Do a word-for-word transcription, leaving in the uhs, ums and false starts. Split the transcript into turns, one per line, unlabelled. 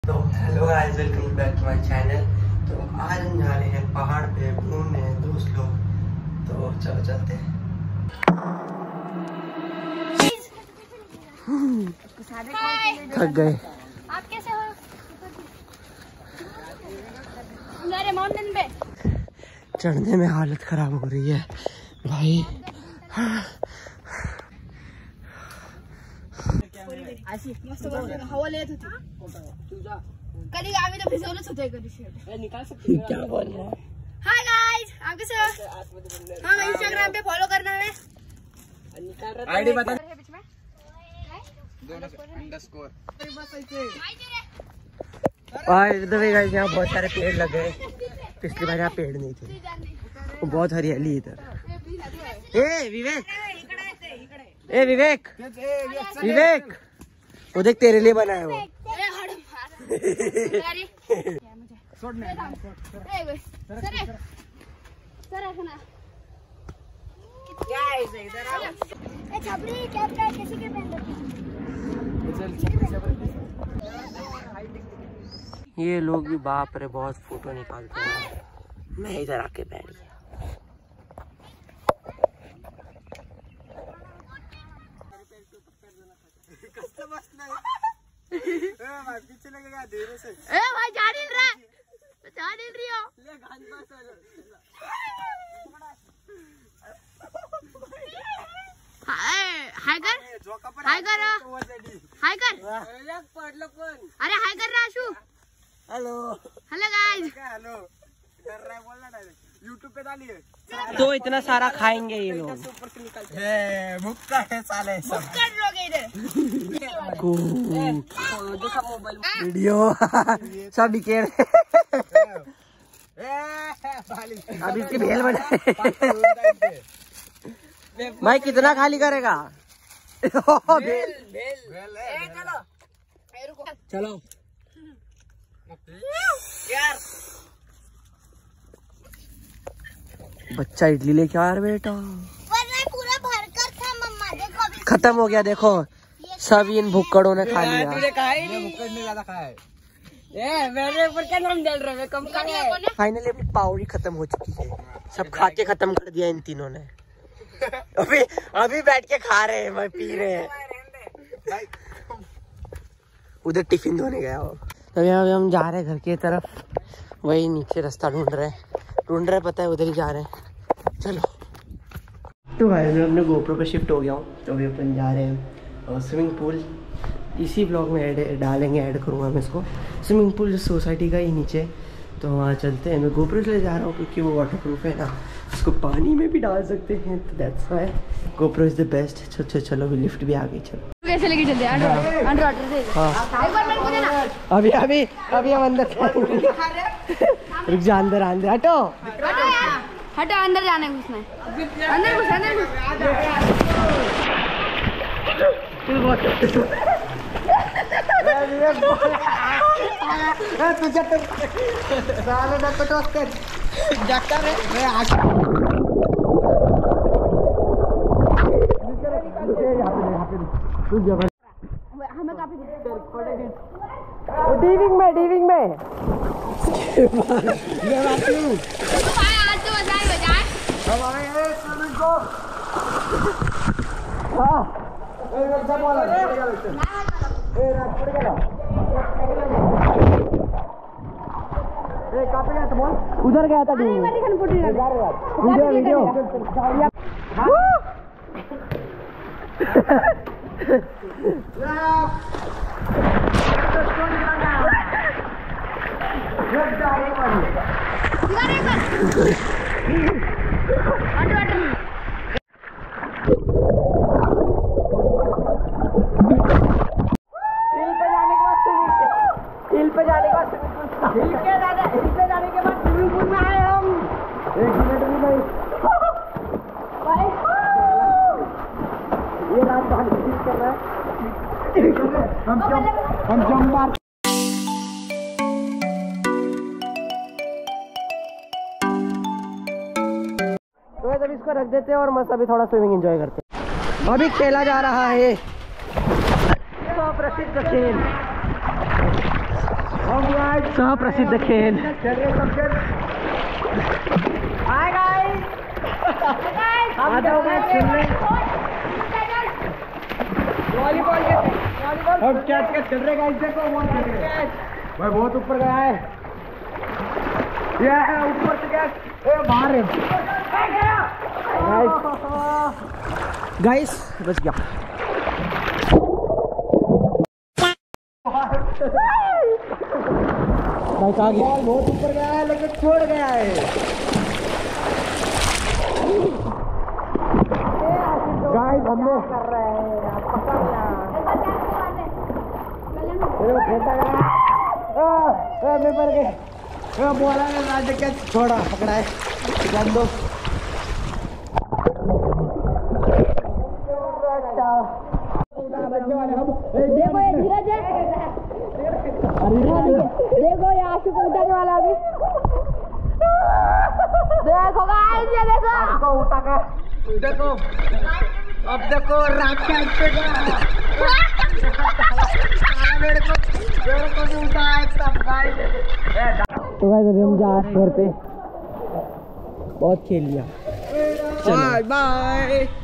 तो hello guys, welcome back to my channel. तो आज हम जा रहे हैं पहाड़ पे घूमने दोस्त लोग। तो चलो चलते हैं। थक गए।
आप कैसे हो? मेरे माउंटेन पे
चढ़ने में हालत खराब हो रही है भाई।
मस्त हवा लेत होती कधी आम्ही तर भिजवलंच होतं कधी
क्या बोल रहा है?
हाय गाइस, आप कैसे हो? हाँ, इंस्टाग्राम पे फॉलो करना है।
आईडी बता।
बीच में
अंडरस्कोर। और गाइस यहाँ बहुत सारे पेड़ लगे। पिछली बार यहाँ पेड़ नहीं थे, वो बहुत हरियाली इधर। ए विवेक, ए विवेक, विवेक, वो देख तेरे लिए बनाया वो। ये लोग भी बाप रे बहुत फोटो निकालते हैं। मैं इधर आके बैठ गया। पीछे लगेगा धीरे से।
ए भाई जा नहीं रहा, जा नहीं रही हो।
ले गान पास
हाय हाय कर, हाय कर, हाय कर। अरे हाय कर रहा Ashu.
Hello
hello guys.
Hello कर रहा है, बोलना डायरेक्ट यूट्यूब पे डालिए। तो इतना सारा खाएंगे ये लोग। भुक्का है साले सब।
कर लोगे इधर
वीडियो सब बिकेर। अब इसकी भेल बने। भाई कितना खाली करेगा? भेल भेल चलो चलो यार। बच्चा इडली लेके आ रहा बेटा।
पूरा भरकर था मम्मा, देखो अभी
खत्म हो गया। देखो सब इन भुक्कड़ों ने खा लिया।
तूने कहा ही नहीं, भुक्कड़ ने ज्यादा खाया है। ए मेरे ऊपर क्या नाम डाल रहे हो? कम खाया है।
फाइनली अपनी पावर ही खत्म हो चुकी है। सब खा के खत्म कर दिया इन तीनों ने। अभी अभी बैठ के खा रहे हैं, मैं पी रहे हैं। उधर टिफिन धोने गया वो। तभी अभी हम जा रहे हैं घर की तरफ। वही नीचे रास्ता ढूंढ रहे हैं ढूंढ रहे पता है उधर ही जा रहे हैं। चलो तो भाई मैं अपने गोप्रो पे शिफ्ट हो गया हूँ। तो अभी अपन जा रहे हैं स्विमिंग पूल। इसी ब्लॉग में ऐड डालेंगे, ऐड करूँगा मैं इसको। स्विमिंग पूल सोसाइटी का ही नीचे। तो वहाँ चलते हैं। मैं गोप्रो से ले जा रहा हूँ क्योंकि वो वाटर प्रूफ है ना, उसको पानी में भी डाल सकते हैं। तो that's why GoPro is the best. चलो चलो अभी लिफ्ट भी आ गई। चलो
कैसे लेके चलते हैं? अंडर अंडर वाटर से।
हाँ
एक बार मेरे को देना।
अभी अभी अभी हम अंदर रुक जा। अंदर अंदर हटो
हटो हटो, अंदर जाना है घुसना है। अंदर घुस अंदर हमें काफी
डीविंग में डीविंग में
भाई आज तो बजाए बजाए
हम आए हैं स्विमिंग को। हाँ एक जब वाला ए रात पड़ गया। ए कहां पे गया था बोल? उधर गया था डीविंग। वीडियो वीडियो हिल पे जाने के बाद हिल के जाने हिल पे जाने के बाद स्विमिंग पूल में आए हम। एक मिनट भी नहीं ये रात बाहर कर रहा है। हम हम जंप मार। तो जब इसको रख देते हैं और मस्त अभी थोड़ा स्विमिंग एंजॉय करते हैं। अभी खेला जा रहा है तो प्रसिद्ध खेल सह प्रसिद्ध खेल।
वॉलीबॉल अब कैच कैच चल रहे गाइस, देखो भाई बहुत ऊपर गया है, ये है ऊपर से कैच, ए बाहर है
गाइस, बच गया। भाई कहाँ गया?
बॉल बहुत ऊपर गया है लेकिन छोड़ गया है। गाइस हमने कर रहे हैं, पकड़ना मैं पर गए, बोला है राज क्या छोड़ा पकड़ा है जान दो।
देखो ये धीरज है, देखो ये आशिक उठाने वाला अभी, देखो गाइस ये देखो
उठा के देखो, अब देखो रात के मेरे को मेरे को भी उठा है सब गाइस।
तो गाइस अभी हम जा घर पे, बहुत खेल लिया,
बाय बाय।